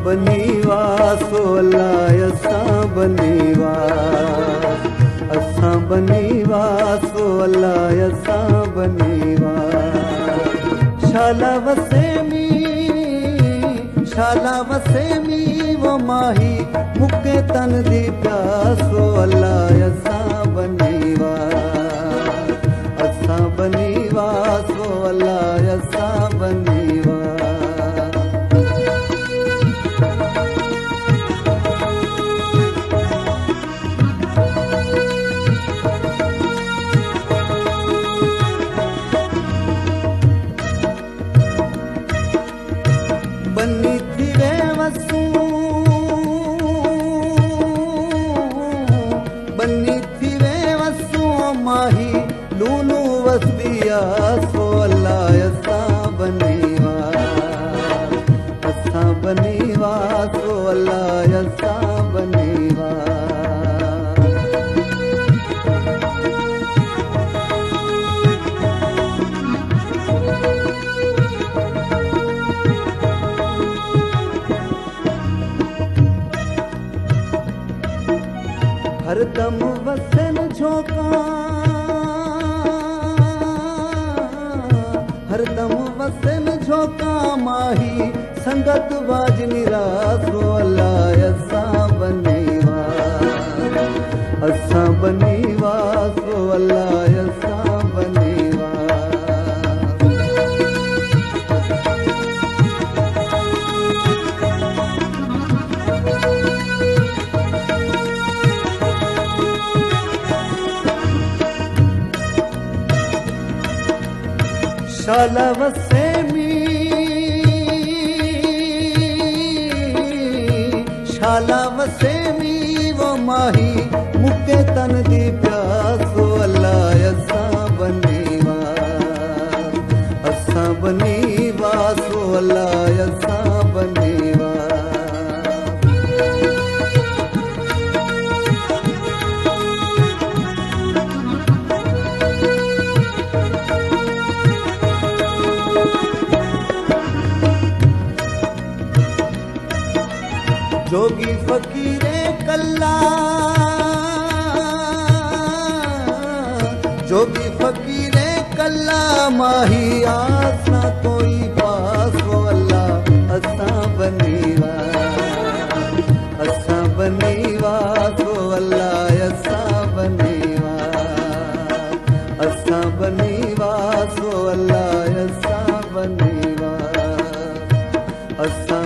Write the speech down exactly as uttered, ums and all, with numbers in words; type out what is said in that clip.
बनीवास अल्लाह असां बनीवास, असां बनीवास अल्लाह असां बनीवास। शाला वसेमी शाला वसेमी वो माही मुके तन दी प्यास अल्लाह असां बनीवास, असां बनीवास अल्लाह असां बनीवास। बनी थी वे वसू बनी थी वे वसू माही लूलू वसदिया सो अल्लाह असां बनीवास, असां बनीवास सो अल्लाह असां बनीवास। हरदम वसन झोंका हरदम वसन झोंका माही संगत बाज निरास अल्लाह असां बनीवास, असां बनीवास अल्लाह असां बनीवास। शाला वसेमी शाला वसेमी वो माही मुके तन दी प्यास अल्लाह असां बनीवास, असां बनीवास अल्लाह असां बनीवास। जोगी फकीरे कल्ला जोगी फकीरे कल्ला माही आस ना कोई पास अल्लाह असां बनीवास, असां बनीवास अल्लाह असां बनीवास, असां बनीवास अल्लाह असां बनीवास, असां